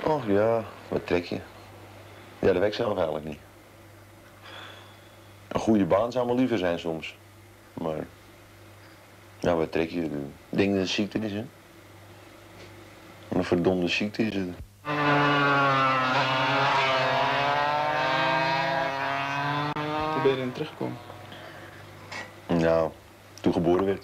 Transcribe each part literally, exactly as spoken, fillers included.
Och ja, wat trek je? Ja, dat weet ik zelf eigenlijk niet. Een goede baan zou me liever zijn soms. Maar, nou wat trek je? Ik denk dat het ziekte is, hè? Een verdomde ziekte is het. Hoe ben je erin terechtgekomen? Nou, toen geboren werd.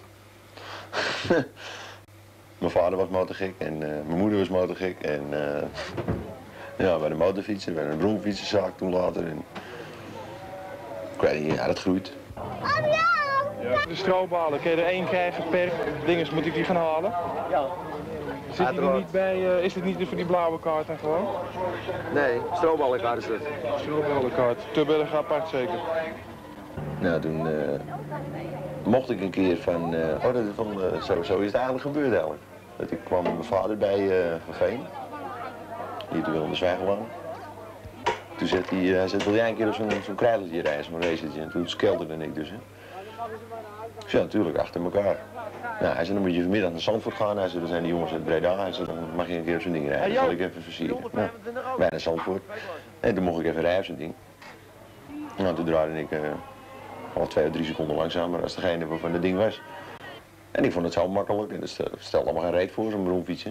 Mijn vader was motorgek en uh, mijn moeder was motorgek. En uh, ja, bij de motorfietsen, bij een bromfietsenzaak toen later. En, ik weet niet, ja, dat groeit. Ja. De strobalen, kun je er één krijgen per dinges, moet ik die gaan halen? Ja. Zit die er niet bij, uh, is dit niet voor die blauwe kaart dan gewoon? Nee, stroballenkaart is het. Stroballenkaart, Tubberg apart zeker. Nou, toen uh, mocht ik een keer van, uh, oh dat is van, uh, zo, zo is het eigenlijk gebeurd eigenlijk. Dat ik kwam met mijn vader bij uh, Van Veen, hier toen Willem de Zwijgelaan. Toen zette hij, uh, hij zei, wil jij een keer op zo'n zo'n krijlertje rijden, zo'n racertje. En toen skelderde ik dus. Hè. Dus ja, natuurlijk, achter elkaar. Nou, hij zei, dan moet je vanmiddag naar Zandvoort gaan. Hij zei, dan zijn die jongens uit Breda. Hij zei, dan mag je een keer op zo'n ding rijden. Dan zal ik even versieren. Nou, wij naar Zandvoort. En toen mocht ik even rijden op zo'n ding. Nou, toen draaide ik uh, al twee of drie seconden langzamer als degene waarvan het ding was. En ik vond het zo makkelijk. En dat stelde allemaal geen reet voor, zo'n bromfietsje.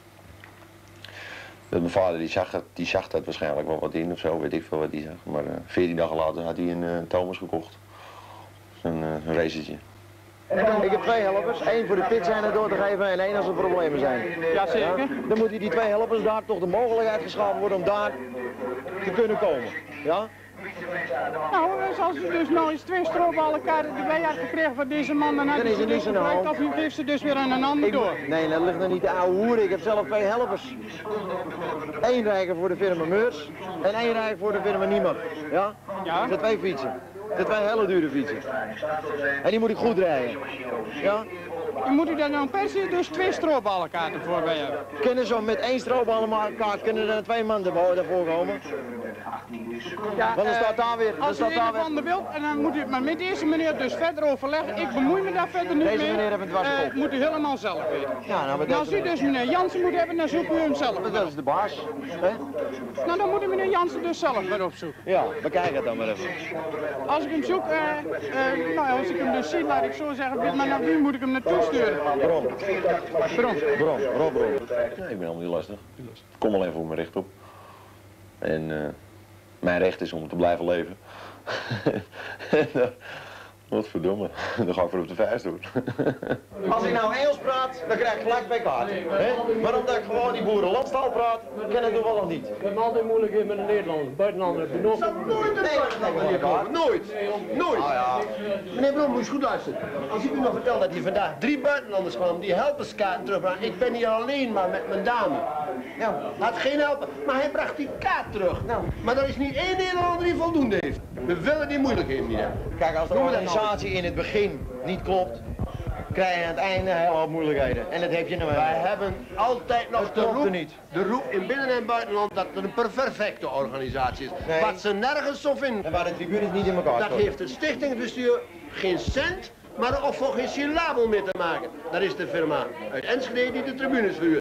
Dat mijn vader die zag, die zag dat waarschijnlijk wel wat in of zo, weet ik veel wat hij zag. Maar uh, veertien dagen later had hij een uh, Thomas gekocht. Een, uh, een racertje. Ik heb twee helpers, één voor de pitzijner door te geven en één als er problemen zijn. Jazeker. Ja, dan moeten die twee helpers daar toch de mogelijkheid geschapen worden om daar te kunnen komen. Ja? Nou, als u dus nou eens twee stroballenkaarten erbij had gekregen van deze man, dan had Dan hij is ze er dus niets aan de gebruikt hand. of u geeft ze dus weer aan een ander Ik, door. nee, dat ligt er niet de oude hoeren. Ik heb zelf twee helpers. Eén rijker voor de firma Meurs en één rijker voor de firma Niemand. Ja? Ja. Dat zijn twee fietsen. Dat zijn twee hele dure fietsen. En die moet ik goed rijden. Ja? En moet u daar dan per se dus twee stroballenkaarten voor bij hebben? Kunnen zo met één stroballenkaart kunnen er twee man daarvoor komen? Ja, Want dan staat daar weer. Dan als u staat een daar of weer. ander wilt, en dan moet u het maar met deze meneer dus verder overleggen. Ik bemoei me daar verder niet Deze mee. meneer heeft het dwarskop. Uh, moet u helemaal zelf weten. Ja, nou, maar En als dat, u dus meneer Jansen moet hebben, dan zoekt u hem zelf. dat is de baas. Hè? Nou, dan moet u meneer Jansen dus zelf weer opzoeken. Ja, bekijk het dan maar even. Als ik hem zoek, uh, uh, nou als ik hem dus zie, laat ik zo zeggen, maar naar wie moet ik hem naartoe sturen? Bron. Bron. Bron, Rob Bron. Ja, ik ben helemaal niet lastig. Ik kom alleen voor mijn recht op. En uh, mijn recht is om te blijven leven. Wat verdomme, dan ga ik voor op de vuist doen. Als ik nou Engels praat, dan krijg ik gelijk bij kaart. Maar omdat ik gewoon die boerenlandstaal praat, ken ik toevallig niet. We hebben altijd moeilijkheden met een Nederlander, buitenlander heb je nog. Nooit een Nooit. Nooit. Ah, ja. Meneer Blom, moet je goed luisteren. Als ik u nog vertel dat hier vandaag drie buitenlanders kwamen die helperskaarten terugbrengen. Ik ben hier alleen maar met mijn dame. Nou, hij had geen helper, maar hij bracht die kaart terug. Nou, maar er is niet één Nederlander die voldoende heeft. We willen die moeilijkheden niet hebben. Kijk, als de organisatie in het begin niet klopt, krijg je aan het einde een hele hoop moeilijkheden. En dat heb je nou Wij hebben altijd nog Dat de klopt er roep, niet. de roep in binnen- en buitenland dat het een perfecte organisatie is. Nee. Wat ze nergens zo vinden. En waar de tribunes niet in elkaar Dat stoten. heeft het stichtingsbestuur geen cent, maar ook voor geen syllabel mee te maken. Dat is de firma uit Enschede die de tribunes verhuurt.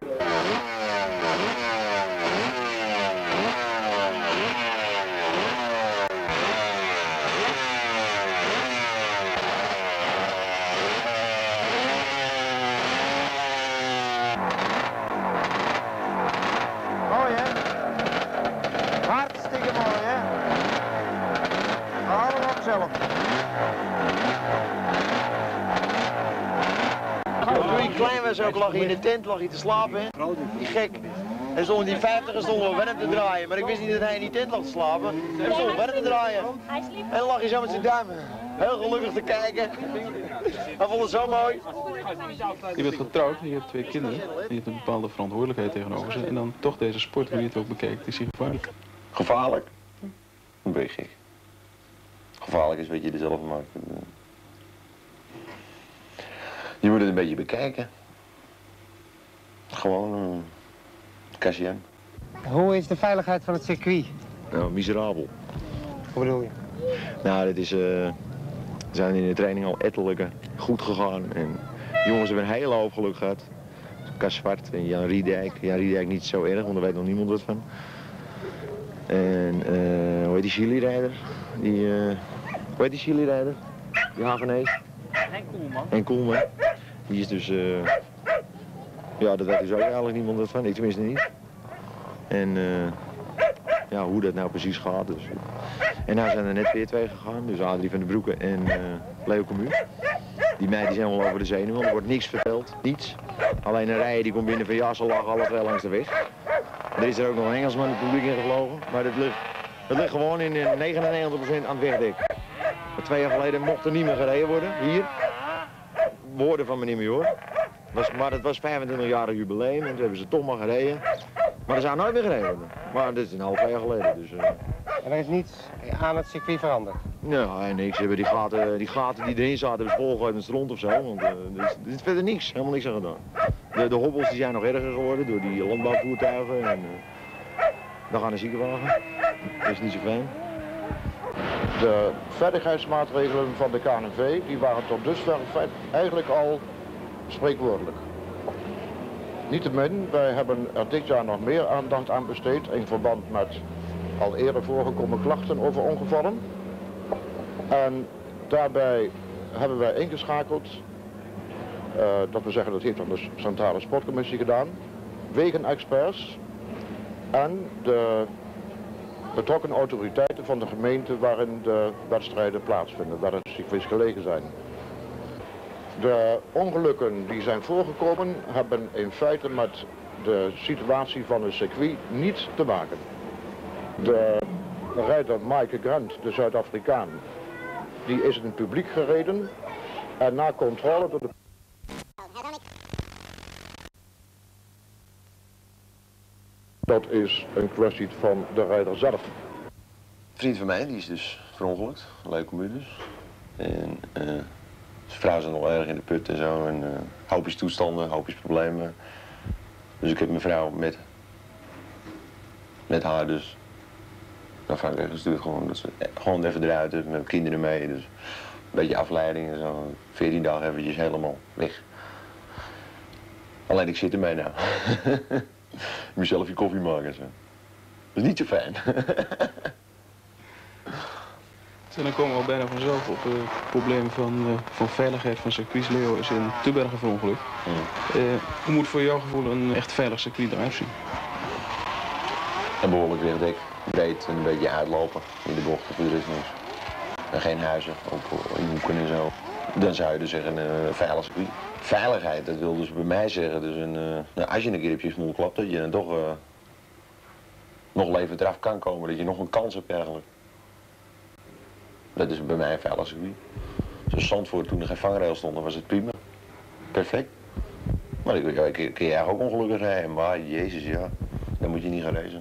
Mooi hè? Hartstikke mooi hè? Allemaal zelf. Toen ik klein was ook lag hij in de tent, lag hij te slapen hè? Die gek. En stonden die vijftigers stonden op werk te draaien, maar ik wist niet dat hij in die tent lag te slapen. Hij stond op werk te draaien. En dan lag hij zo met zijn duim heel gelukkig te kijken. Hij vond het zo mooi. Je bent getrouwd, je hebt twee kinderen. Je hebt een bepaalde verantwoordelijkheid tegenover ze. En dan toch deze sport, hoe je het ook bekijkt, is die gevaarlijk. Gevaarlijk? Een beetje gek. Gevaarlijk is wat je er zelf van maakt. Je moet het een beetje bekijken. Gewoon een uh, kastje aan. Hoe is de veiligheid van het circuit? Nou, miserabel. Hoe bedoel je? Nou, dit is, uh, we zijn in de training al ettelijke goed gegaan. En de jongens hebben een hele hoop geluk gehad. Kaspart en Jan Riedijk. Jan Riedijk niet zo erg, want daar weet nog niemand wat van. En uh, hoe heet die Chili-rijder? Die, uh, hoe heet die Chili-rijder? Die Hagenees? En Koelman. En Koelman. Die is dus, uh, ja, daar weet dus ook eigenlijk niemand wat van, ik tenminste niet. En uh, ja, hoe dat nou precies gaat. Dus. En nou zijn er net weer twee gegaan, dus Adrie van den Broeke en uh, Leo Commu. Die meiden zijn wel over de zenuwen, er wordt niks verteld, niets. Alleen een rij die komt binnen van ja, ze lagen alle twee langs de weg. Er is er ook nog een Engelsman het publiek in gevlogen, maar het ligt, het ligt gewoon in negenennegentig procent aan het wegdek. Maar twee jaar geleden mocht er niet meer gereden worden, hier. Woorden van meneer Major. Was, maar het was vijfentwintigjarig jubileum en toen hebben ze toch maar gereden. Maar er zou nooit meer gereden worden. Maar dit is een half jaar geleden, dus... Uh... En er is niets aan het circuit veranderd? Nee, niks. Ze hebben die gaten, die gaten die erin zaten, hebben ze volgegooid met stront of zo. Want uh, er, is, er is verder niks, helemaal niks aan gedaan. De, de hobbels die zijn nog erger geworden door die landbouwvoertuigen. En, uh, dan gaan de ziekenwagen. Dat is niet zo fijn. De veiligheidsmaatregelen van de K N V die waren tot dusver eigenlijk al spreekwoordelijk. Niettemin, wij hebben er dit jaar nog meer aandacht aan besteed in verband met al eerder voorgekomen klachten over ongevallen. En daarbij hebben wij ingeschakeld, uh, dat we zeggen dat heeft dan de Centrale Sportcommissie gedaan, wegenexperts en de betrokken autoriteiten van de gemeente waarin de wedstrijden plaatsvinden, waar de circuits gelegen zijn. De ongelukken die zijn voorgekomen hebben in feite met de situatie van het circuit niets te maken. De rijder Mike Grant, de Zuid-Afrikaan, die is in het publiek gereden en na controle door de... Dat is een kwestie van de rijder zelf. Een vriend van mij, die is dus verongelukt, leuke muur dus. En uh, zijn vrouw zat nog erg in de put en zo. En uh, hoopjes toestanden, hoopjes problemen. Dus ik heb mijn vrouw met, met haar dus naar Frankrijk gestuurd. Gewoon, dat ze gewoon even eruit is, met kinderen mee. Dus een beetje afleiding en zo. veertien dagen eventjes helemaal weg. Alleen ik zit ermee nou. Je moet zelf je koffie maken zo. Dat is niet zo fijn. En dan komen we al bijna vanzelf op het uh, probleem van, uh, van veiligheid van circuits. Leo is in Tubbergen verongelukt. Mm. Uh, hoe moet voor jouw gevoel een echt veilig circuit eruit zien? Een behoorlijk wegdek, breed en een beetje uitlopen in de bocht, of er is niks. En geen huizen, ook in hoeken en zo. Dan zou je dus zeggen een uh, veilig circuit. Veiligheid, dat wil dus bij mij zeggen, dus een, uh, nou, als je een keer op je smoel klapt, dat je dan toch uh, nog levend eraf kan komen, dat je nog een kans hebt eigenlijk. Dat is bij mij een veilig circuit. Zoals Zandvoort, toen er geen vangrail stond, dan was het prima. Perfect. Maar ik, ja, ik, kun je eigenlijk ook ongelukkig rijden, maar jezus ja, dan moet je niet gaan racen.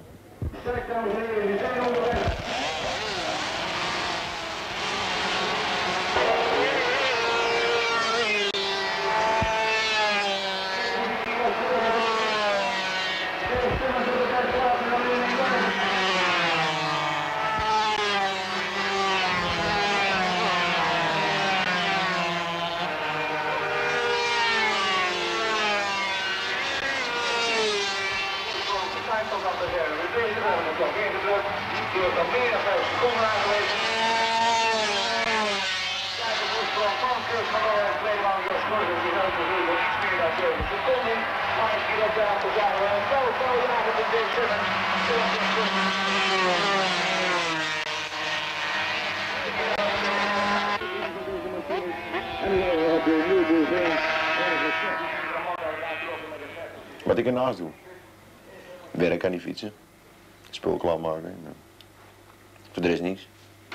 Wat ik ernaast doe. Werk aan die fietsen. Spul klaarmaken. Voor de rest niets.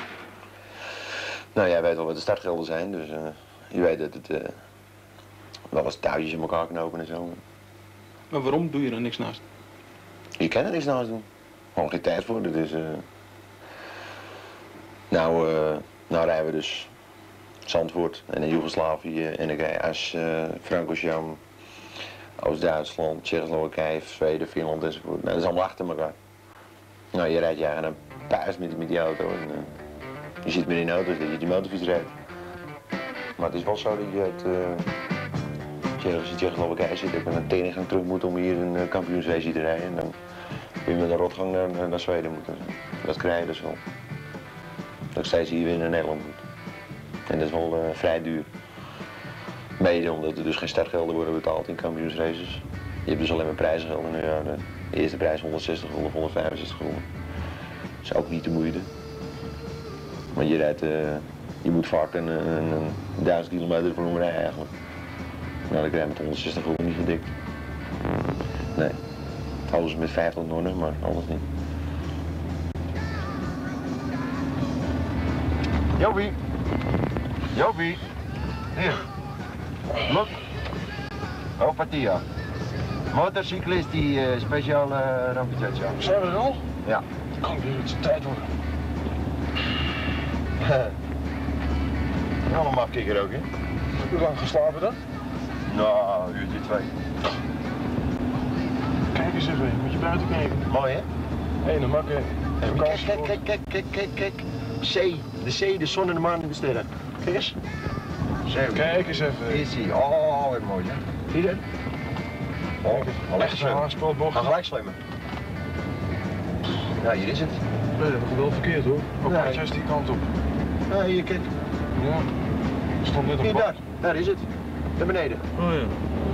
Nou, jij weet wel wat de startgelden zijn, dus uh, je weet dat het uh, wel eens touwtjes in elkaar knopen en zo. Maar waarom doe je er niks naast? Je kan er niks naast doen. Gewoon geen tijd voor. Dat is, uh... nou, uh, nou rijden we dus Zandvoort en in Joegoslavië en dan ga je als uh, Francorchamps, Oost-Duitsland, Tsjechoslowakije, Zweden, Finland enzovoort. Nou, dat is allemaal achter elkaar. Nou, je rijdt je eigen een puist met, met die auto en uh, je zit meer in de auto dat je die motorfiets rijdt. Maar het is wel zo dat je het, uh, ergens in Tsjechoslowakije zit, ik met een teningang terug moet om hier een uh, kampioensrace te rijden. En dan kun je met een rotgang naar, naar, naar Zweden moeten. Dat krijg je dus wel. Dat ik steeds hier weer naar Nederland moet. En dat is wel uh, vrij duur. Mede omdat er dus geen startgelden worden betaald in kampioensraces. Je hebt dus alleen maar prijzengelden. Nou ja, de eerste prijs honderdzestig gulden, honderdvijfenzestig gulden. Dat is ook niet de moeite. Maar je rijdt, uh, je moet vaak een, een, een duizend kilometer voor een rijden eigenlijk. Nou, dan krijg je met honderdzestig gulden niet gedikt. Nee. Alles met vijftig nonnen, maar alles niet. Jopie. Jopie. Hier. Look. Oh, Patia. Motorcyclist die uh, speciale uh, rampenzet, ja. Zijn we er al? Ja. Dan kan ik weer het tijd worden. Allemaal kikker ook, hè? Hoe lang geslapen dan? Nou, een uurtje twee. Kijk eens even, moet je buiten kijken. Mooi, hè? Hé, dan maak ik Kijk, kijk, kijk, kijk, kijk, kijk, kijk. C. De C, de zon en de maan en de sterren. Kijk eens. Zo. Kijk eens even. Hier zie je. Oh, wat mooi, hè? Zie je dat? Oh, al echt zwemmen. Ga gelijk zwemmen. Ja, hier is het. Nee, dat heb ik wel verkeerd hoor. Ook Nee. nee. die kant op. Ja, hier, kijk. Ja. Er stond net op Hier, pad. daar. Daar is het. Naar beneden. Oh ja.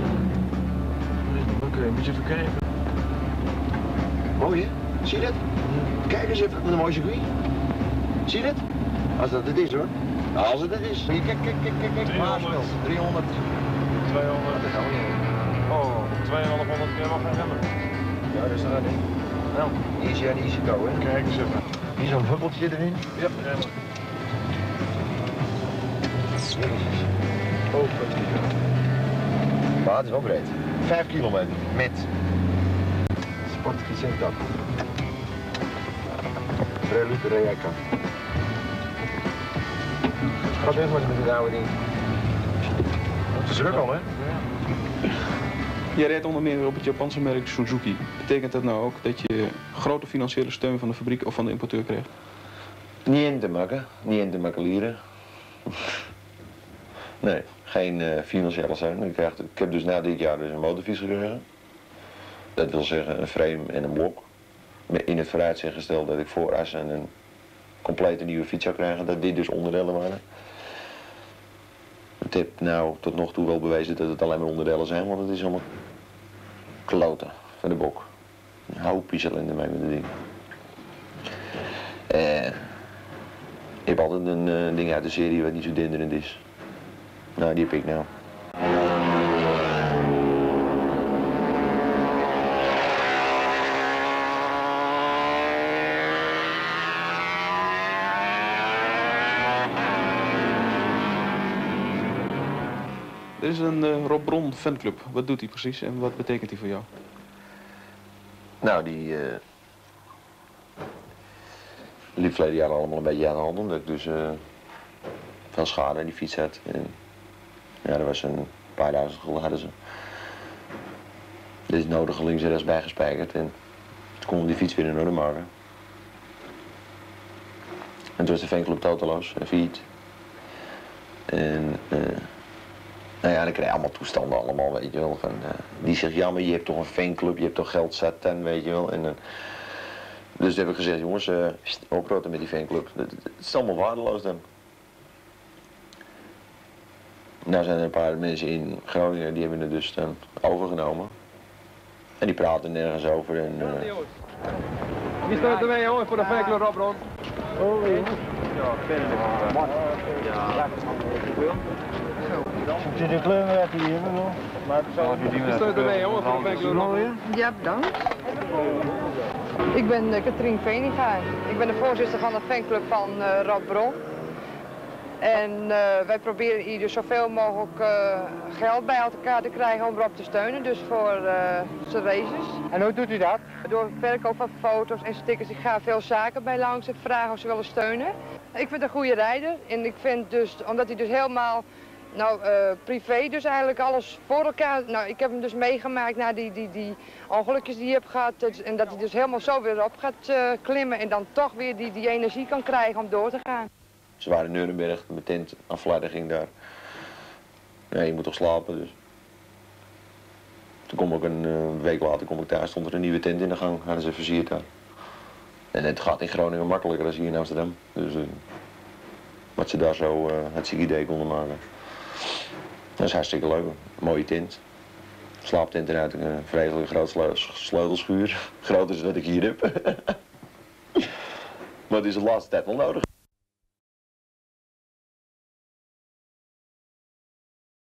Oké, okay, moet je even kijken. Mooi, hè? Zie je dat? Kijk eens even, wat een mooi circuit. Zie je dat? Als dat het is, hoor. Als het het is. Hier, kijk, kijk, kijk, kijk, kijk. driehonderd. driehonderd. tweehonderd. Dat gaan we niet. Oh, tweehonderd keer mag geen remmen. Ja, dat is er niet. Nou, easy en easy go, hè? Kijk eens even. Hier zo'n huppeltje erin. Ja, remmen. Oh, dat is niet goed. Maar het is wel breed. Vijf kilometer. Met. Sportfiets en dat. Prelude Rijeka. Gaat even met het oude ding. Het is druk al, hè? Je rijdt onder meer op het Japanse merk Suzuki. Betekent dat nou ook dat je grote financiële steun van de fabriek of van de importeur krijgt? Niet in te maken, niet in te makeleren. Nee, geen uh, financiële steun. Ik, krijg, ik heb dus na dit jaar dus een motorfiets gekregen. Dat wil zeggen een frame en een blok. In het vooruitzicht gesteld dat ik voor assen een complete nieuwe fiets zou krijgen. Dat dit dus onderdelen waren. Het heeft nou tot nog toe wel bewezen dat het alleen maar onderdelen zijn, want het is allemaal kloten van de bok. Een hoopje ellende mee met de ding. Uh, ik heb altijd een uh, ding uit de serie wat niet zo denderend is. Nou, die heb ik nou. Er is een uh, Rob Bron fanclub. Wat doet hij precies en wat betekent hij voor jou? Nou, die uh, liep verleden jaar allemaal een beetje aan de hand, omdat ik dus uh, veel schade aan die fiets had. En, ja, er was een paar duizend gulden hadden ze. Er is nodig links en rechts bijgespijkerd en toen kon die fiets weer in orde maken. En toen was de fanclub toteloos en failliet. En uh, nou ja, dan krijg je allemaal toestanden allemaal, weet je wel. Van, uh, die zegt, ja, maar je hebt toch een fanclub, je hebt toch geld zat en weet je wel. En, uh, dus toen heb ik gezegd, jongens, uh, oprotten met die fanclub. Het is allemaal waardeloos dan. Nou zijn er een paar mensen in Groningen, die hebben het dus dan overgenomen. En die praten nergens over en... Uh... Wie staat erbij, jongen, voor de fanclub, Rob Bron? Oh, ja. Ja, verder. Ja. Zit de kleur uit hier, maar Wie staat erbij, jongen, voor de fanclub, Rob Bron? Ja, bedankt. Ik ben uh, Katrien Veniga. Ik ben de voorzitter van de fanclub van uh, Rob Bron. En uh, wij proberen hier dus zoveel mogelijk uh, geld bij elkaar te krijgen om Rob te steunen, dus voor uh, zijn races. En hoe doet u dat? Door verkoop van foto's en stickers. Ik ga veel zaken bij langs en vragen of ze willen steunen. Ik vind een goede rijder en ik vind dus, omdat hij dus helemaal, nou uh, privé dus eigenlijk alles voor elkaar, nou ik heb hem dus meegemaakt na die, die, die ongelukjes die hij heeft gehad en dat hij dus helemaal zo weer op gaat uh, klimmen en dan toch weer die, die energie kan krijgen om door te gaan. Ze waren in Nuremberg, met tent, afleiding ging daar. Ja, je moet toch slapen, dus. Toen kom ik een uh, week later kom ik daar, stond er een nieuwe tent in de gang, hadden ze versierd daar. En het gaat in Groningen makkelijker dan hier in Amsterdam. Dus uh, wat ze daar zo uh, het ziek idee konden maken. Dat is hartstikke leuk. Mooie tent. Slaaptent eruit, een vreselijk groot sleutelschuur. Groter dan dat ik hier heb. Maar het is de laatste tijd wel nodig.